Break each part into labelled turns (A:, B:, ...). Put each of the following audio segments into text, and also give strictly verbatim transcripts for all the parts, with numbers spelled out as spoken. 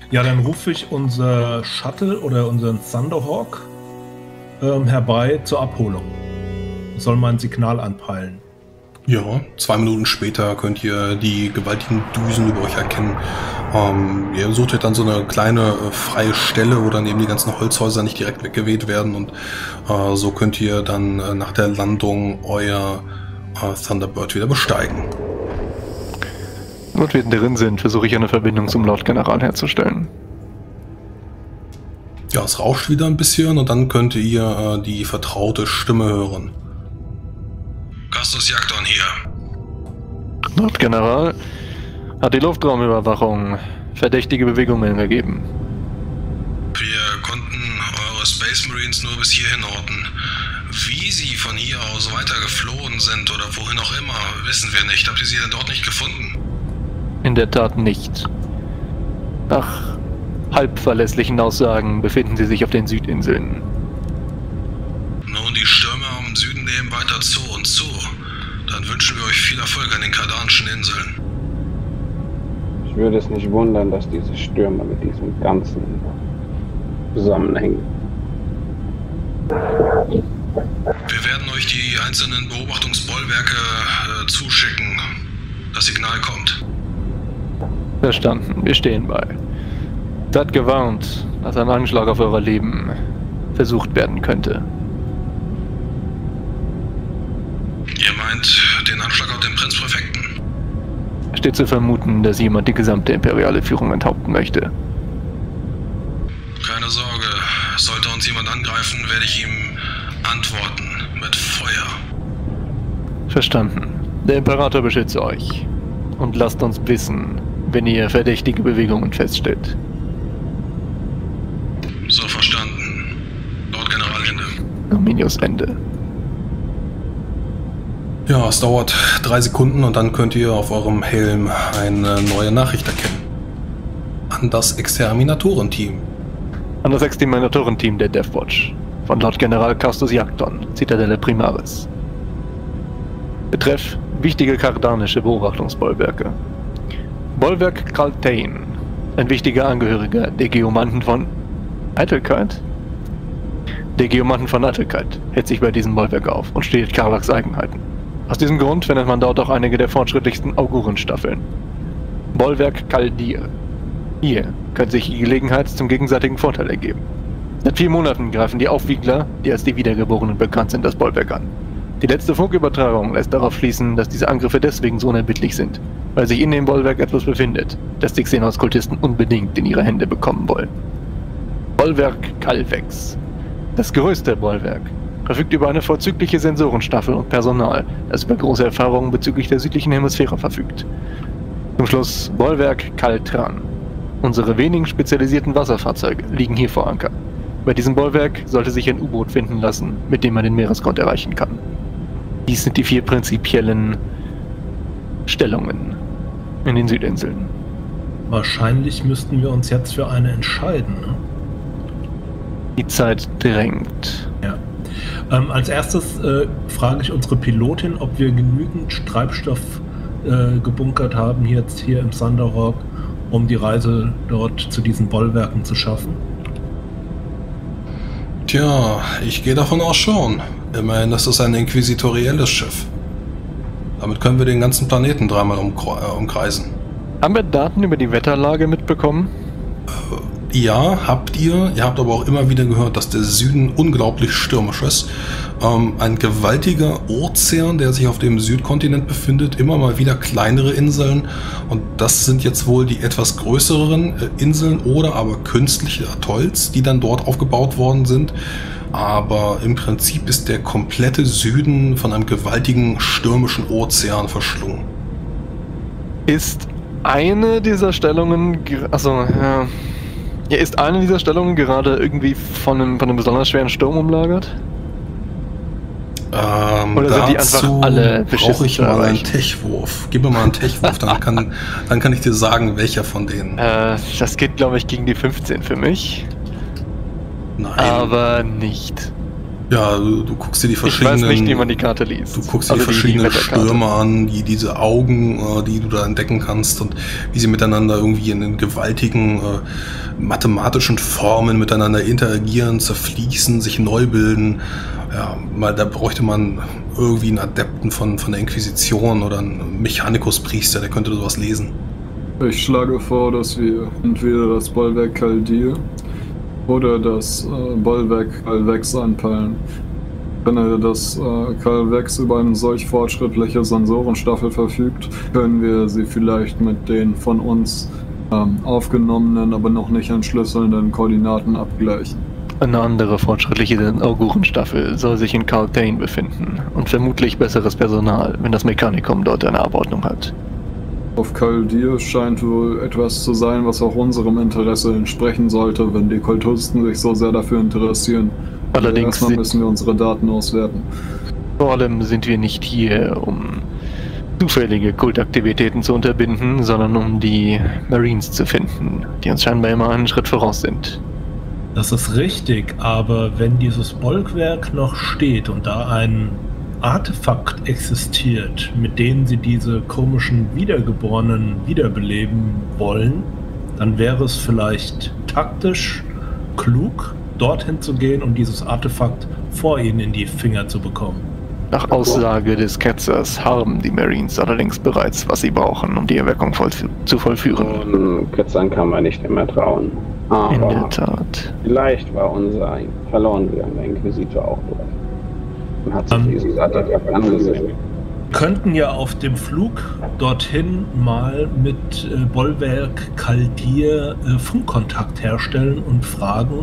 A: Ja, dann rufe ich unser Shuttle oder unseren Thunderhawk ähm, herbei zur Abholung. Soll mal ein Signal anpeilen.
B: Ja, zwei Minuten später könnt ihr die gewaltigen Düsen über euch erkennen. Ähm, ihr sucht euch dann so eine kleine äh, freie Stelle, wo dann eben die ganzen Holzhäuser nicht direkt weggeweht werden und äh, so könnt ihr dann äh, nach der Landung euer äh, Thunderbird wieder besteigen.
C: Und wir drin sind, versuche ich eine Verbindung zum Lord General herzustellen.
B: Ja, es rauscht wieder ein bisschen und dann könnt ihr äh, die vertraute Stimme hören.
D: Castus Jagdon hier.
C: Lord General, hat die Luftraumüberwachung verdächtige Bewegungen ergeben.
D: Wir konnten eure Space Marines nur bis hierhin orten. Wie sie von hier aus weiter geflohen sind oder wohin auch immer, wissen wir nicht. Habt ihr sie denn dort nicht gefunden?
C: In der Tat nicht. Nach halbverlässlichen Aussagen befinden sie sich auf den Südinseln.
D: Nun, die Stürme im Süden nehmen weiter zu und zu. Dann wünschen wir euch viel Erfolg an den kardanischen Inseln.
E: Ich würde es nicht wundern, dass diese Stürme mit diesem Ganzen zusammenhängen.
D: Wir werden euch die einzelnen Beobachtungsbollwerke äh, zuschicken. Das Signal kommt.
C: Verstanden, wir stehen bei. Seid gewarnt, dass ein Anschlag auf euer Leben versucht werden könnte.
D: Ihr meint den Anschlag auf den Prinzpräfekten?
C: Steht zu vermuten, dass jemand die gesamte imperiale Führung enthaupten möchte.
D: Keine Sorge, sollte uns jemand angreifen, werde ich ihm antworten mit Feuer.
C: Verstanden. Der Imperator beschütze euch. Und lasst uns wissen, wenn ihr verdächtige Bewegungen feststellt.
D: So verstanden. Lord General Ende.
C: Arminius Ende.
B: Ja, es dauert drei Sekunden und dann könnt ihr auf eurem Helm eine neue Nachricht erkennen. An das Exterminatorenteam.
C: An das Exterminatorenteam der Deathwatch. Von Lord General Castus Jagdon, Zitadelle Primaris. Betreff wichtige kardanische Beobachtungsbollwerke. Bollwerk Kaltain. Ein wichtiger Angehöriger der Geomanten von Eitelkeit? Der Geomanten von Eitelkeit hält sich bei diesem Bollwerk auf und steht Karlachs Eigenheiten. Aus diesem Grund findet man dort auch einige der fortschrittlichsten Augurenstaffeln. Bollwerk Kaldir. Hier könnte sich die Gelegenheit zum gegenseitigen Vorteil ergeben. Seit vier Monaten greifen die Aufwiegler, die als die Wiedergeborenen bekannt sind, das Bollwerk an. Die letzte Funkübertragung lässt darauf schließen, dass diese Angriffe deswegen so unerbittlich sind, weil sich in dem Bollwerk etwas befindet, das die Xenos-Kultisten unbedingt in ihre Hände bekommen wollen. Bollwerk Calvex. Das größte Bollwerk verfügt über eine vorzügliche Sensorenstaffel und Personal, das über große Erfahrungen bezüglich der südlichen Hemisphäre verfügt. Zum Schluss Bollwerk Caltran. Unsere wenigen spezialisierten Wasserfahrzeuge liegen hier vor Anker. Bei diesem Bollwerk sollte sich ein U-Boot finden lassen, mit dem man den Meeresgrund erreichen kann. Dies sind die vier prinzipiellen Stellungen in den Südinseln.
A: Wahrscheinlich müssten wir uns jetzt für eine entscheiden, ne?
C: Die Zeit drängt.
A: Ja. Ähm, als erstes äh, frage ich unsere Pilotin, ob wir genügend Treibstoff äh, gebunkert haben jetzt hier im Thunderhawk, um die Reise dort zu diesen Bollwerken zu schaffen.
B: Tja, ich gehe davon aus schon. Immerhin ist es ein inquisitorielles Schiff. Damit können wir den ganzen Planeten dreimal umkreisen.
C: Haben wir Daten über die Wetterlage mitbekommen?
B: Äh, ja, habt ihr. Ihr habt aber auch immer wieder gehört, dass der Süden unglaublich stürmisch ist. Ähm, ein gewaltiger Ozean, der sich auf dem Südkontinent befindet, immer mal wieder kleinere Inseln. Und das sind jetzt wohl die etwas größeren äh, Inseln oder aber künstliche Atolls, die dann dort aufgebaut worden sind. Aber im Prinzip ist der komplette Süden von einem gewaltigen stürmischen Ozean verschlungen.
C: Ist eine dieser Stellungen, also ja, ja, ist eine dieser Stellungen gerade irgendwie von einem, von einem besonders schweren Sturm umlagert?
B: Ähm,
C: Oder sind die einfach alle
B: brauche ich mal einen Techwurf. Gib mir mal einen Techwurf, dann kann, dann kann ich dir sagen, welcher von denen.
C: Äh, das geht, glaube ich, gegen die fünfzehn für mich.
B: Nein.
C: Aber nicht.
B: Ja, du, du guckst dir die verschiedenen...
C: Ich weiß nicht, wie man die Karte liest.
B: Du guckst dir also die verschiedenen die, die Stürme an, die, diese Augen, äh, die du da entdecken kannst und wie sie miteinander irgendwie in den gewaltigen äh, mathematischen Formen miteinander interagieren, zerfließen, sich neu bilden. Ja, mal, da bräuchte man irgendwie einen Adepten von, von der Inquisition oder einen Mechanikuspriester, der könnte sowas lesen.
F: Ich schlage vor, dass wir entweder das Bollwerk Kaldir oder das äh, Bollwerk Kalvex anpeilen. Wenn er das äh, Kalvex über eine solch fortschrittliche Sensorenstaffel verfügt, können wir sie vielleicht mit den von uns ähm, aufgenommenen, aber noch nicht entschlüsselnden Koordinaten abgleichen.
C: Eine andere fortschrittliche Augurenstaffel soll sich in Caltane befinden und vermutlich besseres Personal, wenn das Mechanikum dort eine Abordnung hat.
F: Auf Kaldir scheint wohl etwas zu sein, was auch unserem Interesse entsprechen sollte, wenn die Kultisten sich so sehr dafür interessieren.
C: Allerdings
F: erstmal müssen wir unsere Daten auswerten.
C: Vor allem sind wir nicht hier, um zufällige Kultaktivitäten zu unterbinden, sondern um die Marines zu finden, die uns scheinbar immer einen Schritt voraus sind.
A: Das ist richtig, aber wenn dieses Bollwerk noch steht und da ein Artefakt existiert, mit denen sie diese komischen Wiedergeborenen wiederbeleben wollen, dann wäre es vielleicht taktisch klug, dorthin zu gehen und dieses Artefakt vor ihnen in die Finger zu bekommen.
C: Nach Aussage des Ketzers haben die Marines allerdings bereits, was sie brauchen, um die Erweckung voll zu vollführen.
E: Und Ketzern kann man nicht immer trauen. Aber
C: in der Tat.
E: Vielleicht war unser verloren gegangener Inquisitor auch dort. Und hat sich um, dieses Artefakt angesehen.
A: Könnten ja auf dem Flug dorthin mal mit äh, Bollwerk Kaldir äh, Funkkontakt herstellen und fragen,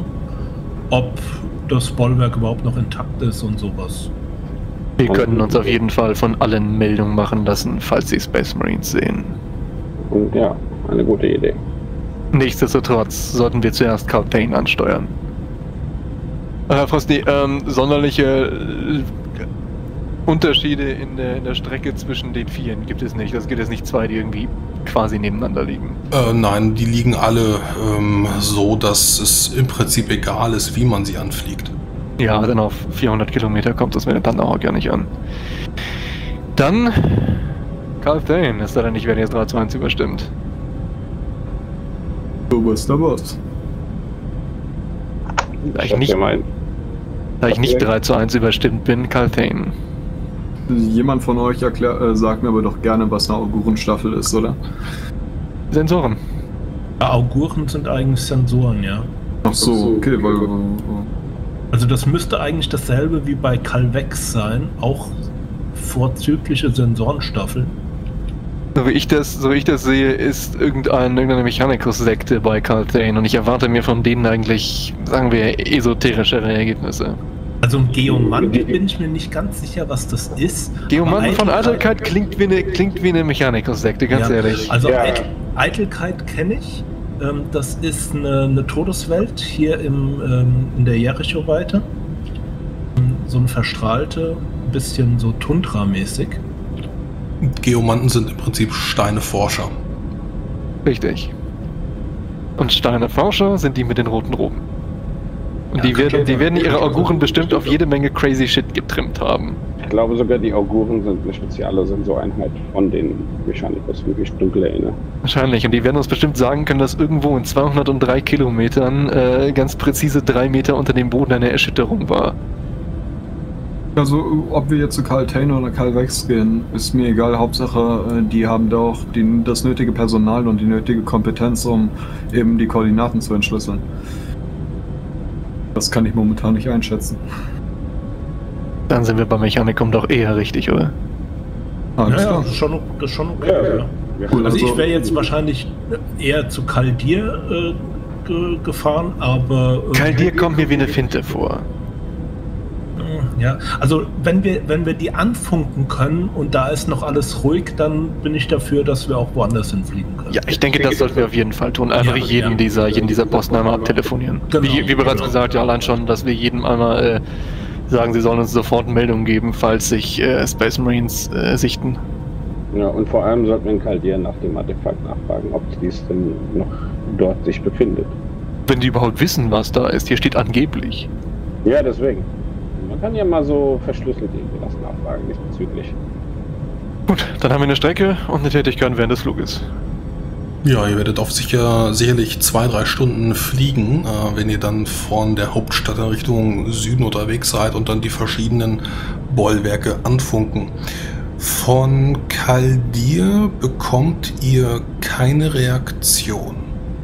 A: ob das Bollwerk überhaupt noch intakt ist und sowas.
C: Wir können uns auf jeden Fall von allen Meldungen machen lassen, falls die Space Marines sehen.
E: Und ja, eine gute Idee.
C: Nichtsdestotrotz sollten wir zuerst Caltane ansteuern. Herr Frosty, ähm, sonderliche äh, Unterschiede in der, in der Strecke zwischen den Vieren gibt es nicht. Es gibt jetzt nicht zwei, die irgendwie quasi nebeneinander liegen.
B: Äh, nein, die liegen alle ähm, so, dass es im Prinzip egal ist, wie man sie anfliegt.
C: Ja, denn auf vierhundert Kilometer kommt das mir dann auch gar nicht an. Dann Caltane, es sei denn, ich werde jetzt drei zu eins überstimmt.
F: Du bist der Boss.
C: Da ich nicht, da ich nicht drei zu eins überstimmt bin, Caltane.
F: Jemand von euch erklär, äh, sagt mir aber doch gerne, was eine Augurenstaffel ist, oder?
C: Sensoren.
A: Ja, Auguren sind eigentlich Sensoren, ja.
F: Ach so, okay, weil...
A: Also das müsste eigentlich dasselbe wie bei Calvex sein, auch vorzügliche Sensorenstaffel.
C: So wie ich das, so wie ich das sehe, ist irgendein, irgendeine Mechanikus-Sekte bei Caltane und ich erwarte mir von denen eigentlich, sagen wir, esoterischere Ergebnisse.
A: Also ein Geomante bin ich mir nicht ganz sicher, was das ist.
C: Geomanten von Eitelkeit klingt wie eine, klingt wie eine Mechanikus-Sekte, ganz
A: ja,
C: ehrlich.
A: Also
E: ja.
A: Eitel, Eitelkeit kenne ich. Ähm, das ist eine, eine Todeswelt hier im, ähm, in der Jericho-Weite. So eine verstrahlte, ein bisschen so Tundra-mäßig.
B: Geomanten sind im Prinzip Steineforscher.
C: Richtig. Und Steineforscher sind die mit den roten Roben. Und die,
A: Ja,
C: werden,
A: okay.
C: die werden ihre Auguren bestimmt auf jede Menge crazy shit getrimmt haben.
E: Ich glaube sogar, die Auguren sind eine spezielle Sensoreinheit von den Mechanicus, wie ich dunkel erinnere.
C: Wahrscheinlich. Und die werden uns bestimmt sagen können, dass irgendwo in zweihundertdrei Kilometern äh, ganz präzise drei Meter unter dem Boden eine Erschütterung war.
F: Also, ob wir jetzt zu Caltane oder Calvex gehen, ist mir egal. Hauptsache, die haben da auch die, das nötige Personal und die nötige Kompetenz, um eben die Koordinaten zu entschlüsseln. Das kann ich momentan nicht einschätzen.
C: Dann sind wir beim Mechanikum doch eher richtig, oder?
F: Alles
A: Ja, ja,
F: klar.
A: das ist schon, das ist schon okay.
E: Ja,
A: Ja.
E: ja.
F: Cool,
A: Also,
F: also-
A: ich wäre jetzt wahrscheinlich eher zu Kaldir äh, ge gefahren, aber... Äh,
C: Kaldir kommt mir wie eine Finte vor.
A: Ja, also wenn wir, wenn wir die anfunken können und da ist noch alles ruhig, dann bin ich dafür, dass wir auch woanders hinfliegen können.
C: Ja, ich denke, das sollten wir auf jeden Fall tun. Einfach
A: Ja,
C: jeden
A: ja.
C: dieser, jeden dieser Posten einmal abtelefonieren.
A: Genau,
C: wie, wie bereits
A: genau.
C: gesagt, ja, allein schon, dass wir jedem einmal äh, sagen, sie sollen uns sofort Meldungen geben, falls sich äh, Space Marines äh, sichten.
E: Ja, und vor allem sollten wir in Kaldir nach dem Artefakt nachfragen, ob dies denn noch dort sich befindet.
C: Wenn die überhaupt wissen, was da ist. Hier steht angeblich.
E: Ja, deswegen. Man kann ja mal so verschlüsselt irgendwas nachfragen diesbezüglich.
C: Gut, dann haben wir eine Strecke und eine Tätigkeit während des Fluges.
B: Ja, ihr werdet auf sicher sicherlich zwei, drei Stunden fliegen, äh, wenn ihr dann von der Hauptstadt in Richtung Süden unterwegs seid und dann die verschiedenen Bollwerke anfunken. Von Kaldir bekommt ihr keine Reaktion.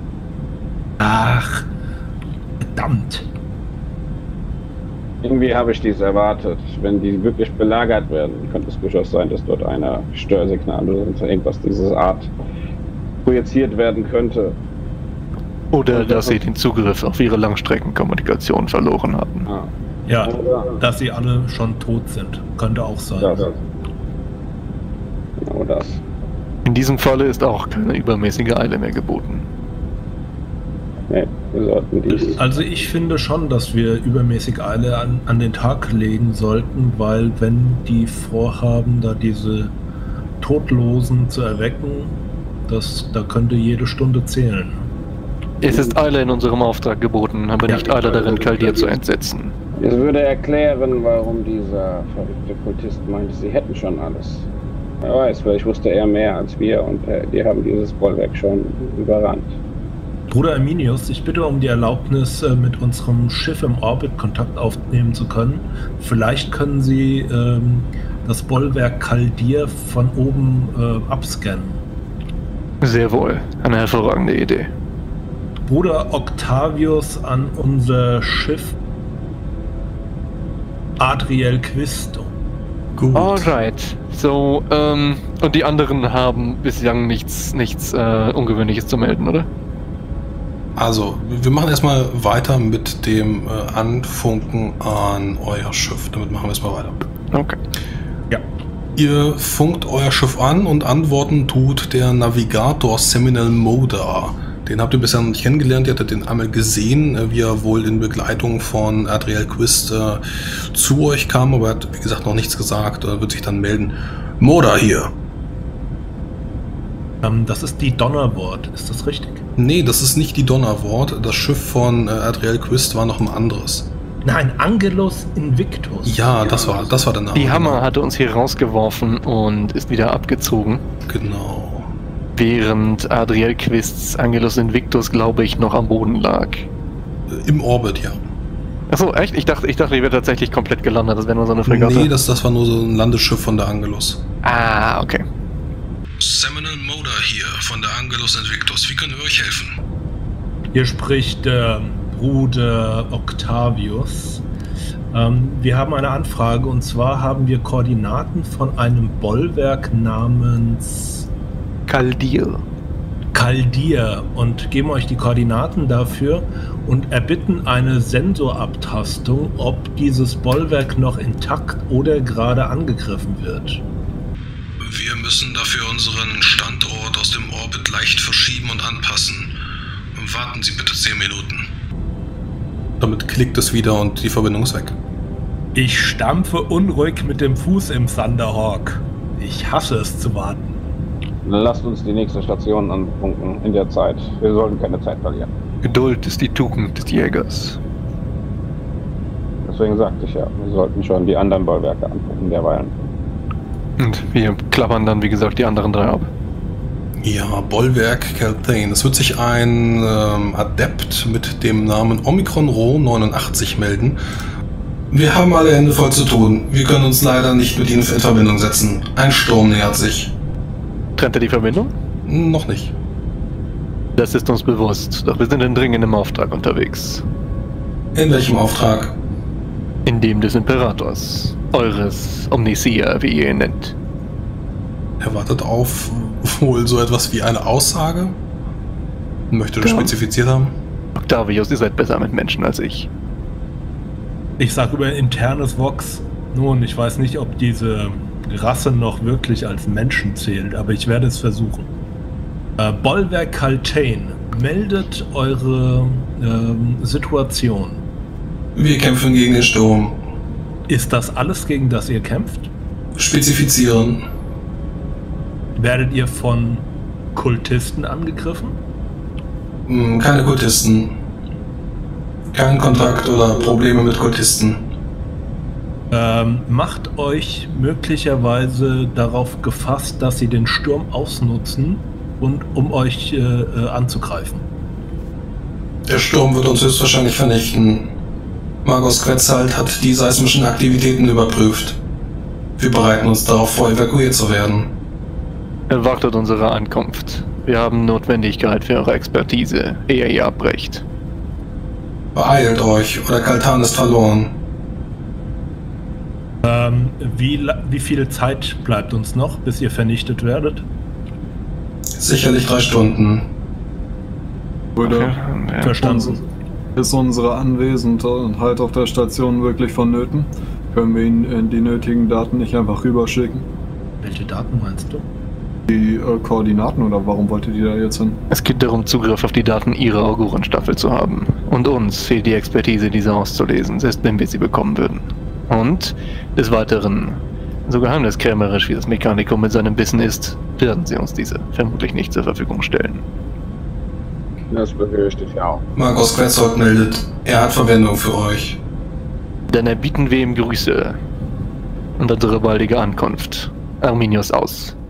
A: Ach, verdammt.
E: Irgendwie habe ich dies erwartet. Wenn die wirklich belagert werden, könnte es durchaus sein, dass dort eine Störsignal oder irgendwas dieser Art projiziert werden könnte.
C: Oder dass sie den Zugriff auf ihre Langstreckenkommunikation verloren hatten.
E: Ah.
A: Ja,
E: Oder
A: dass sie alle schon tot sind. Könnte auch sein.
E: das. Genau das.
C: In diesem Falle ist auch keine übermäßige Eile mehr geboten.
E: Nee, wir sollten dies.
A: Also ich finde schon, dass wir übermäßig Eile an, an den Tag legen sollten, weil wenn die vorhaben, da diese Todlosen zu erwecken, das, da könnte jede Stunde zählen.
C: Es ist Eile in unserem Auftrag geboten, aber
A: Ja.
C: nicht Eile darin, Kaldir zu entsetzen.
E: Es würde erklären, warum dieser verrückte Kultist meinte, sie hätten schon alles. Wer weiß, vielleicht wusste er mehr als wir und äh, die haben dieses Bollwerk schon überrannt.
A: Bruder Arminius, ich bitte um die Erlaubnis, äh, mit unserem Schiff im Orbit Kontakt aufnehmen zu können. Vielleicht können Sie ähm, das Bollwerk Kaldir von oben äh, abscannen.
C: Sehr wohl, eine hervorragende Idee.
A: Bruder Octavius an unser Schiff Adriel Quisto.
B: Gut.
C: Alright, so, ähm, und die anderen haben bislang nichts, nichts äh, Ungewöhnliches zu melden, oder?
B: Also, wir machen erstmal weiter mit dem äh, Anfunken an euer Schiff. Damit machen wir erstmal weiter.
C: Okay.
A: Ja.
B: Ihr funkt euer Schiff an und antworten tut der Navigator Seminal Moda. Den habt ihr bisher noch nicht kennengelernt, ihr hattet den einmal gesehen, wie er wohl in Begleitung von Adriel Quist äh, zu euch kam, aber er hat, wie gesagt, noch nichts gesagt, äh, wird sich dann melden. Moda hier.
A: Ähm, das ist die Donnerwort, ist das richtig?
B: Nee, das ist nicht die Donnerwort. Das Schiff von äh, Adriel Quist war noch ein anderes.
A: Nein, Angelus Invictus.
B: Ja, das war, das war der Name.
C: Die Hammer hatte uns hier rausgeworfen und ist wieder abgezogen.
B: Genau.
C: Während Adriel Quists Angelus Invictus, glaube ich, noch am Boden lag.
B: Im Orbit, ja.
C: Achso, echt? Ich dachte, ich dachte, die wäre tatsächlich komplett gelandet. Das wäre nur so eine Fregatte.
B: Nee, das, das war nur so ein Landesschiff von der Angelus.
C: Ah, okay.
D: Seminal Moda hier von der Angelus Invictus. Wie können wir euch helfen?
A: Hier spricht der Bruder Octavius. Ähm, wir haben eine Anfrage und zwar haben wir Koordinaten von einem Bollwerk namens
C: Kaldir.
A: Kaldir und geben euch die Koordinaten dafür und erbitten eine Sensorabtastung, ob dieses Bollwerk noch intakt oder gerade angegriffen wird.
D: Wir müssen dafür unseren Standort aus dem Orbit leicht verschieben und anpassen. Warten Sie bitte zehn Minuten.
B: Damit klickt es wieder und die Verbindung ist weg.
A: Ich stampfe unruhig mit dem Fuß im Thunderhawk. Ich hasse es zu warten.
E: Lasst uns die nächste Station anfunken in der Zeit. Wir sollten keine Zeit verlieren.
C: Geduld ist die Tugend des Jägers.
E: Deswegen sagte ich ja, wir sollten schon die anderen Bollwerke anfunken derweilen.
C: Und wir klappern dann, wie gesagt, die anderen drei ab.
B: Ja, Bollwerk Calthane. Es wird sich ein ähm, Adept mit dem Namen Omikron Rho neunundachtzig melden. Wir haben alle Hände voll zu tun. Wir können uns leider nicht mit Ihnen in Verbindung setzen. Ein Sturm nähert sich.
C: Trennt er die Verbindung?
B: Noch nicht.
C: Das ist uns bewusst, doch wir sind in dringendem Auftrag unterwegs.
B: In welchem Auftrag?
C: In dem des Imperators. Eures Omnicia, wie ihr ihn nennt.
B: Er wartet auf wohl so etwas wie eine Aussage. Möchte das
C: Ja.
B: spezifiziert haben?
C: Octavius, ihr seid besser mit Menschen als ich.
A: Ich sag über internes Vox. Nun, ich weiß nicht, ob diese Rasse noch wirklich als Menschen zählt, aber ich werde es versuchen. Äh, Bollwerk Kalthane, meldet eure ähm, Situation.
B: Wir kämpfen gegen den Sturm.
A: Ist das alles, gegen das ihr kämpft?
B: Spezifizieren.
A: Werdet ihr von Kultisten angegriffen?
B: Hm, keine Kultisten. Kein Kontakt oder Probleme mit Kultisten.
A: Ähm, macht euch möglicherweise darauf gefasst, dass sie den Sturm ausnutzen und um euch äh, äh, anzugreifen.
B: Der Sturm wird uns höchstwahrscheinlich vernichten. Magos Quetzalt hat die seismischen Aktivitäten überprüft. Wir bereiten uns darauf vor, evakuiert zu werden.
C: Erwartet unsere Ankunft. Wir haben Notwendigkeit für eure Expertise, ehe ihr abbrecht.
B: Beeilt euch, oder Kaltan ist verloren.
A: Ähm, wie, la- wie viel Zeit bleibt uns noch, bis ihr vernichtet werdet?
B: Sicherlich drei Stunden.
F: Oder
C: Ja.
A: Verstanden.
F: ist unsere Anwesenheit auf der Station wirklich vonnöten? Können wir ihnen die nötigen Daten nicht einfach rüberschicken?
A: Welche Daten meinst du?
F: Die äh, Koordinaten oder warum wolltet ihr da jetzt hin?
C: Es geht darum, Zugriff auf die Daten ihrer Augurenstaffel zu haben. Und uns fehlt die Expertise, diese auszulesen, selbst wenn wir sie bekommen würden. Und des Weiteren, so geheimniskrämerisch wie das Mechanikum mit seinem Wissen ist, werden sie uns diese vermutlich nicht zur Verfügung stellen.
E: Das befürchte ich auch.
B: Magos Quetzalt meldet, er hat Verwendung für euch.
C: Dann erbieten wir ihm Grüße und unsere baldige Ankunft. Arminius aus.